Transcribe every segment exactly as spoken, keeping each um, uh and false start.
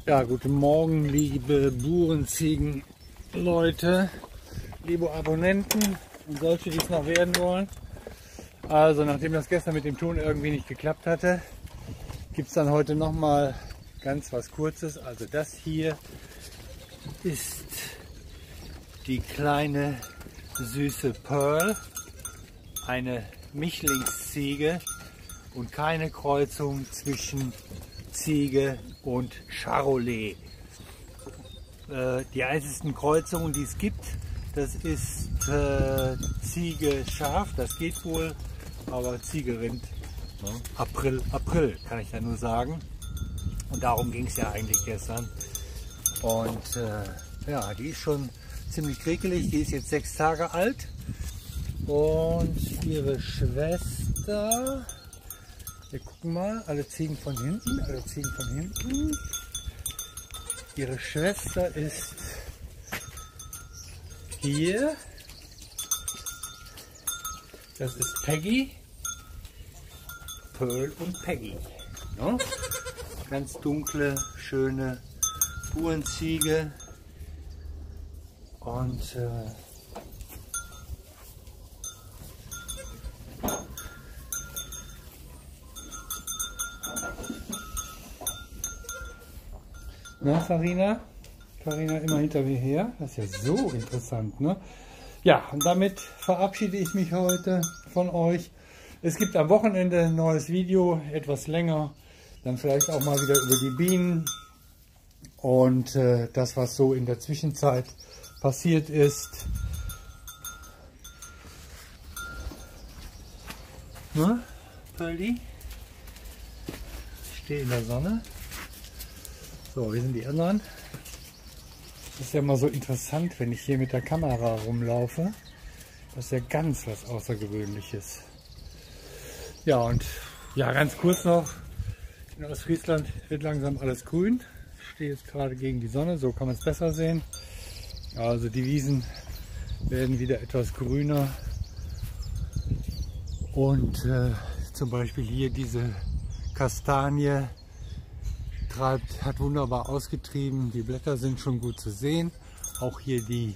Ja, guten Morgen, liebe Burenziegen-Leute, liebe Abonnenten und solche, die es noch werden wollen. Also, nachdem das gestern mit dem Ton irgendwie nicht geklappt hatte, gibt es dann heute noch mal ganz was Kurzes. Also das hier ist die kleine süße Pearl, eine Mischlingsziege und keine Kreuzung zwischen Ziege und Charolais. Äh, die einzigen Kreuzungen, die es gibt, das ist äh, Ziege Schaf, das geht wohl, aber Ziege Rind, ne? April, April kann ich ja nur sagen. Und darum ging es ja eigentlich gestern. Und äh, ja, die ist schon ziemlich kriegelig, die ist jetzt sechs Tage alt. Und ihre Schwester, wir gucken mal, alle Ziegen von hinten, alle Ziegen von hinten. Ihre Schwester ist hier. Das ist Peggy, Pearl und Peggy. Ja? Ganz dunkle, schöne Burenziege. Und äh, na, Farina? Farina immer hinter mir her. Das ist ja so interessant, ne? Ja, und damit verabschiede ich mich heute von euch. Es gibt am Wochenende ein neues Video, etwas länger. Dann vielleicht auch mal wieder über die Bienen. Und äh, das, was so in der Zwischenzeit passiert ist. Ne, Pearly? Ich stehe in der Sonne. So, wie sind die anderen? Das ist ja mal so interessant, wenn ich hier mit der Kamera rumlaufe. Das ist ja ganz was Außergewöhnliches. Ja, und ja, ganz kurz noch. In Ostfriesland wird langsam alles grün. Ich stehe jetzt gerade gegen die Sonne, so kann man es besser sehen. Also die Wiesen werden wieder etwas grüner. Und äh, zum Beispiel hier diese Kastanie treibt, hat wunderbar ausgetrieben. Die Blätter sind schon gut zu sehen. Auch hier die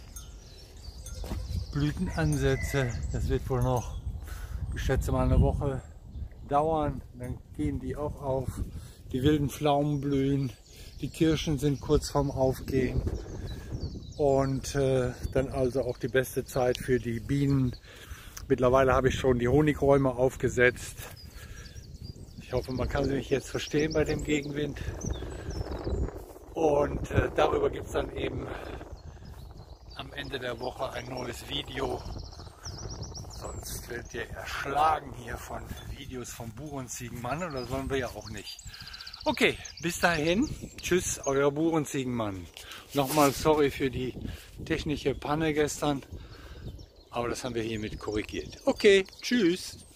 Blütenansätze. Das wird wohl noch, ich schätze mal, eine Woche dauern. Dann gehen die auch auf. Die wilden Pflaumen blühen. Die Kirschen sind kurz vorm Aufgehen. Und äh, dann also auch die beste Zeit für die Bienen. Mittlerweile habe ich schon die Honigräume aufgesetzt. Ich hoffe, man kann mich jetzt verstehen bei dem Gegenwind. Und äh, darüber gibt es dann eben am Ende der Woche ein neues Video. Sonst werdet ihr erschlagen hier von Videos vom Burenziegenmann, oder sollen wir ja auch nicht. Okay, bis dahin. Tschüss, euer Burenziegenmann. Nochmal sorry für die technische Panne gestern, aber das haben wir hiermit korrigiert. Okay, tschüss.